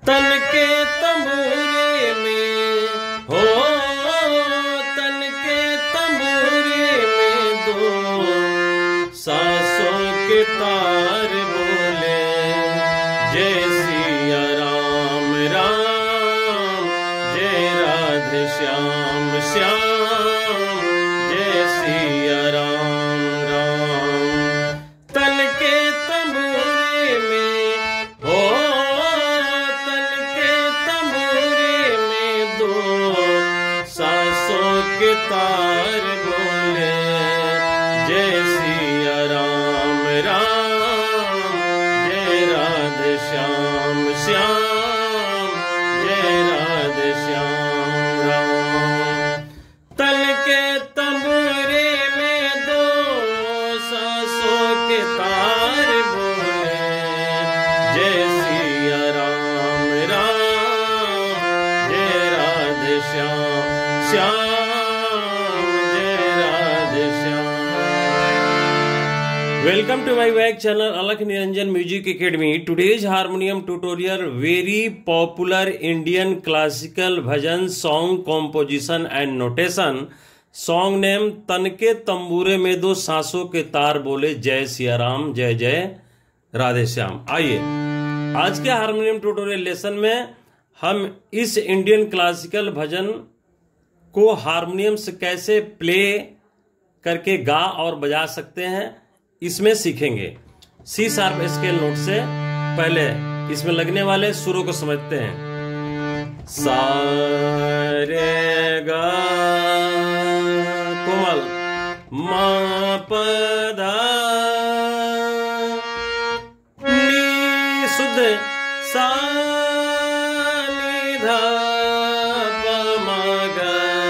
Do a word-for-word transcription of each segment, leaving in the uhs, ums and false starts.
तन के तंबूरे में हो, तन के तंबूरे में दो सांसों के तार बोले, जय सिया राम राम, जय राधे श्याम श्याम, जय सिया राम राम। तन के तंबूरे में हो, तन के तंबूरे में दो सांसों के तार बोले, जय सिया राम राम, जय राधे श्याम श्याम, जय राधे श्याम राम। तन के तंबूरे में दो सांसों के तार बोले, जय सिया राम राम, जय राधे श्याम श्याम, जय Radhe Shyam. Welcome to my web channel Alakh Niranjan Music Academy. Today's harmonium tutorial very popular Indian classical bhajan song composition and notation. Song name तन के तंबूरे में दो सांसों के तार बोले, जय सिया राम, जय जय राधे श्याम। आइए आज के हारमोनियम ट्यूटोरियल लेसन में हम इस इंडियन क्लासिकल भजन को हारमोनियम से कैसे प्ले करके गा और बजा सकते हैं इसमें सीखेंगे। सी शार्प स्केल नोट से पहले इसमें लगने वाले सुरों को समझते हैं। सा रे गा कोमल मा प धा नी शुद्ध सा नी धा प म ग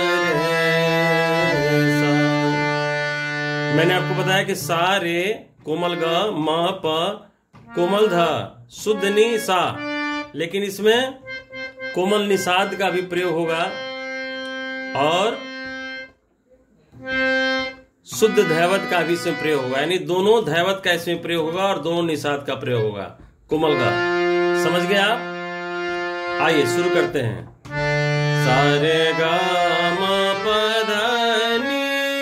रे सा। मैंने आपको बताया कि सा रे कोमल ग म प कोमल धा शुद्ध नी सा, लेकिन इसमें कोमल निषाद का भी प्रयोग होगा और शुद्ध धैवत का भी इसमें प्रयोग होगा, यानी दोनों धैवत का इसमें प्रयोग होगा और दोनों निषाद का प्रयोग होगा। कोमल गा समझ गए आप? आइए शुरू करते हैं। सारे गा म प धा नी।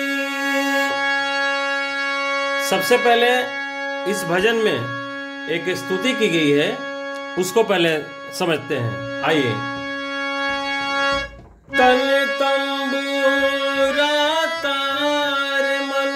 सबसे पहले इस भजन में एक स्तुति की गई है, उसको पहले समझते हैं। आइए। तन तंबूरा तार मन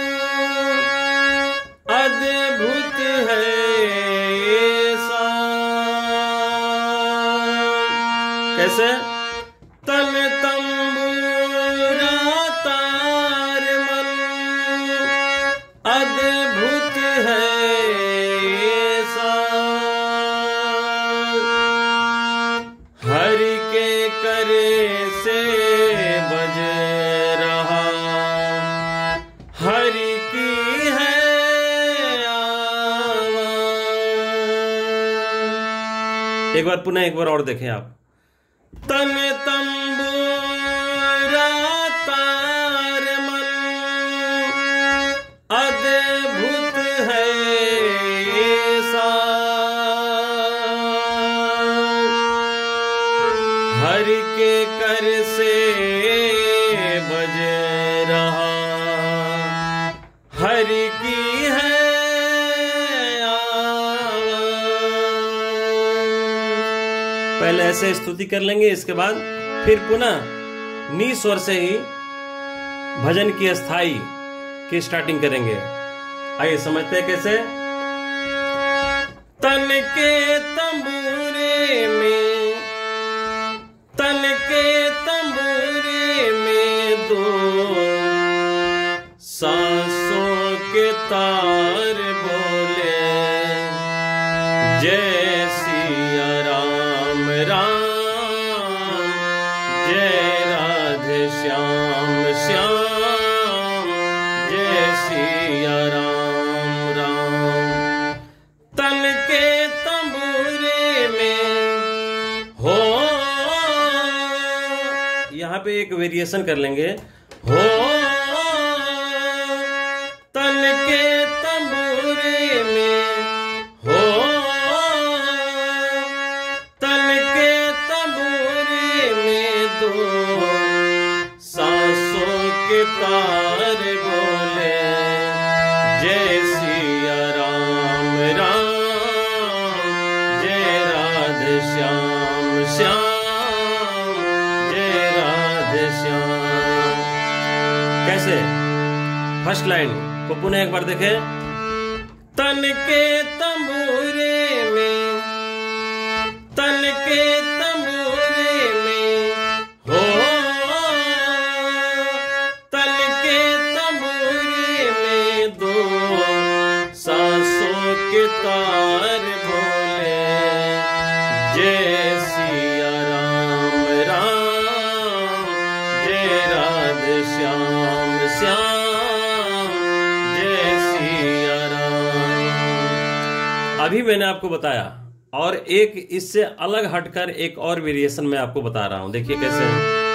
अद्भुत है ऐसा। कैसे? तन तंबूरा तार मन अद्भुत है ऐसा। हरि के करे से बज रहा, हरि की है आवाज। एक बार पुनः एक बार और देखें आप। तन तंबूरा तार मन अद्भुत है ऐसा। हरि के कर से बज रहा, हरि की है आवाज। पहले ऐसे स्तुति कर लेंगे, इसके बाद फिर पुनः नी स्वर से ही भजन की स्थाई की स्टार्टिंग करेंगे। आइए समझते हैं कैसे। तन के तंबूरे में, तन के तंबूरे में दो सांसों के तार बोले, जय सिया राम राम, जय राधे श्याम श्याम, जय सिया राम राम। तन के तंबूरे में हो, यहाँ पे एक वेरिएशन कर लेंगे। हो तन के तंबूरे में, हो तन राधे श्याम श्याम जय राधे श्याम। कैसे? फर्स्ट लाइन को पुनः एक बार देखें। तन के तंबूरे में, तन के तंबूरे में हो, तन के तंबूरे में दो सांसों के तार बोले जय सिया राम राम जय राधे श्याम श्याम जय सिया राम। अभी मैंने आपको बताया और एक इससे अलग हटकर एक और वेरिएशन मैं आपको बता रहा हूं। देखिए कैसे,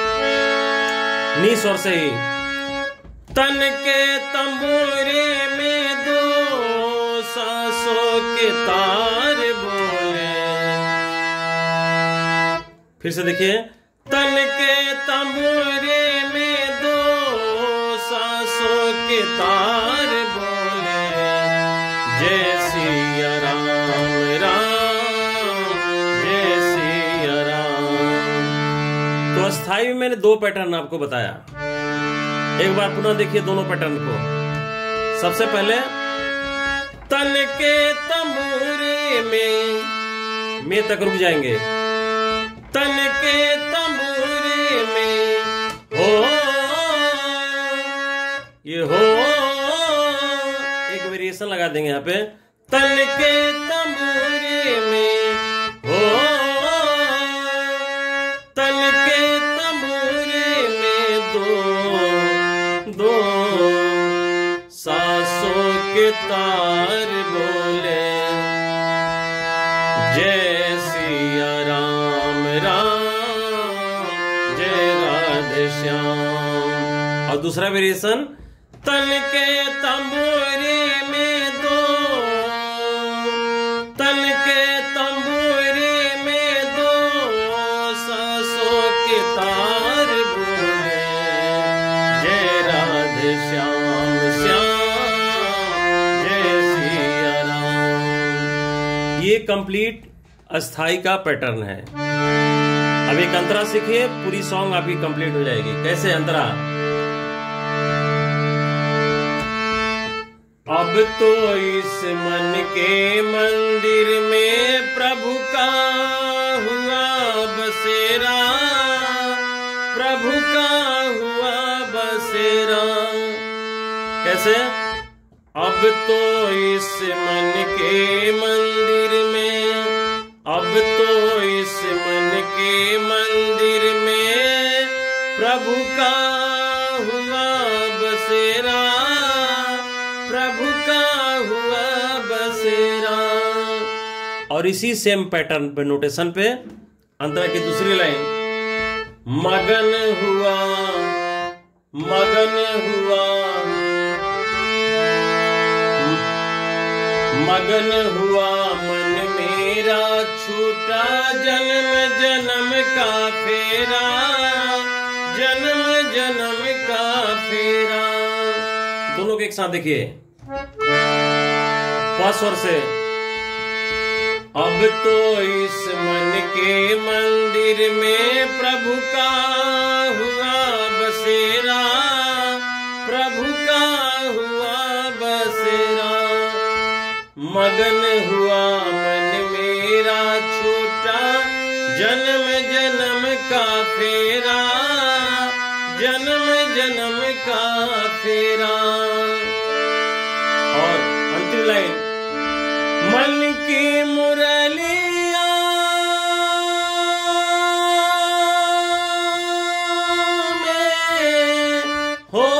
नी स्वर से ही। तन के तंबूरे में दो सांसों के तार बोले। फिर से देखिए। तन के तंबूरे में दो सांसों के तार बोले जय सिया राम राम जय सिया राम। तो अस्थाई में मैंने दो पैटर्न आपको बताया। एक बार पुनः देखिए दोनों पैटर्न को। सबसे पहले तन के तंबूरे में, में तक रुक जाएंगे। तन के तंबूरे में हो, ये हो एक वेरिएशन लगा देंगे यहाँ पे। तन के तंबूरे में हो, तन के तंबूरे में दो दो सांसों के तार बोले जय सिया राम राम जय राधे श्याम। और दूसरा वेरिएशन। तन के तंबूरे में दो, तन के तंबूरे में दो सांसों के तार बोले जय राधे श्याम श्याम जय सिया राम। ये कंप्लीट अस्थाई का पैटर्न है। अब एक अंतरा सीखिए, पूरी सॉन्ग आपकी कंप्लीट हो जाएगी। कैसे अंतरा? अब तो इस मन के मंदिर में प्रभु का हुआ बसेरा, प्रभु का हुआ बसेरा। कैसे? अब तो इस मन के मंदिर में, अब तो इस मन के मंदिर में प्रभु का हुआ बसेरा, प्रभु का हुआ बसेरा। और इसी सेम पैटर्न पे, नोटेशन पे अंतरा की दूसरी लाइन। मगन हुआ, मगन हुआ, मगन हुआ मन मेरा छूटा जन्म जन्म का फेरा, जन्म जन्म का फेरा। दोनों के एक साथ देखिए। पांच स्वर से। अब तो इस मन के मंदिर में प्रभु का हुआ बसेरा, प्रभु का हुआ बसेरा। मगन हुआ मन मेरा छूटा जन्म जन्म का फेरा, जन्म जन्म का फेरा। और अंतिम लाइन। मन की मुरलिया में हो,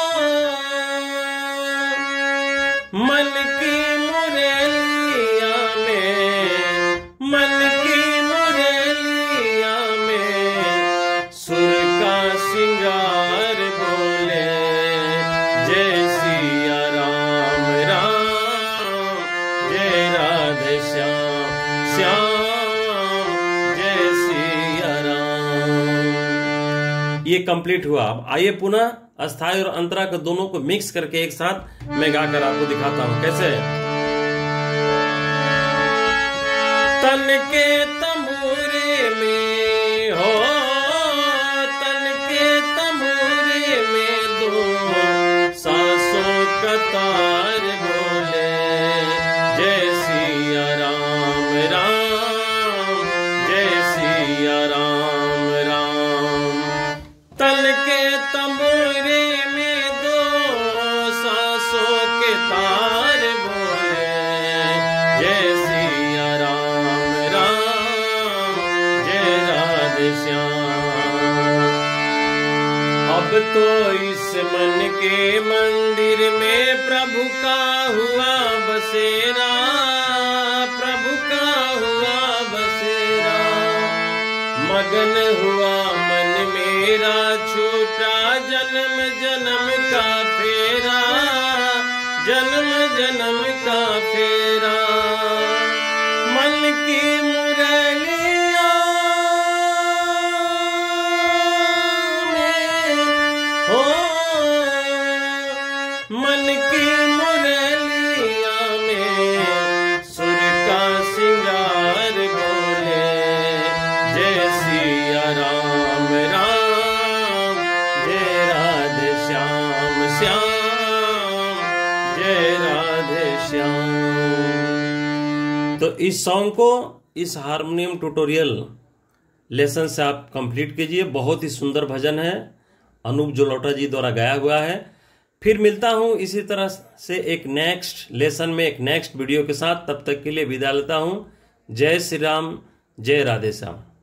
मन की मुरलिया में, मन की मुरलिया में सुर का सिंगार बोले जय सिया राम राम जय राधे श्याम श्याम जय सिया राम। ये कंप्लीट हुआ। अब आइए पुनः अस्थाई और अंतरा को दोनों को मिक्स करके एक साथ मैं गाकर आपको दिखाता हूं। कैसे? तन के तंबू तंबूरे में हो, तन के तंबूरे में दो सांसों का तार बोले, जय सिया राम राम, जय सिया राम राम। तन के तंबूरे में दो सांसों के तार बोले, जय सिया राम राम, जय राधे श्याम। अब तो इस मन के मंदिर में प्रभु का हुआ बसेरा, प्रभु का हुआ बसेरा। मगन हुआ मन मेरा, छूटा जन्म जन्म का फेरा, जन्म जन्म का फेरा। मन की मुरलिया में हो, मन की मुरलिया में सुर का सिंगार बोले, जय सिया राम राम, जय राधे श्याम श्याम, जय राधे श्याम। तो इस सॉन्ग को इस हारमोनियम ट्यूटोरियल लेसन से आप कंप्लीट कीजिए। बहुत ही सुंदर भजन है, अनूप जलोटा जी द्वारा गाया हुआ है। फिर मिलता हूं इसी तरह से एक नेक्स्ट लेसन में, एक नेक्स्ट वीडियो के साथ। तब तक के लिए विदा लेता हूं। जय श्री राम, जय राधे श्याम।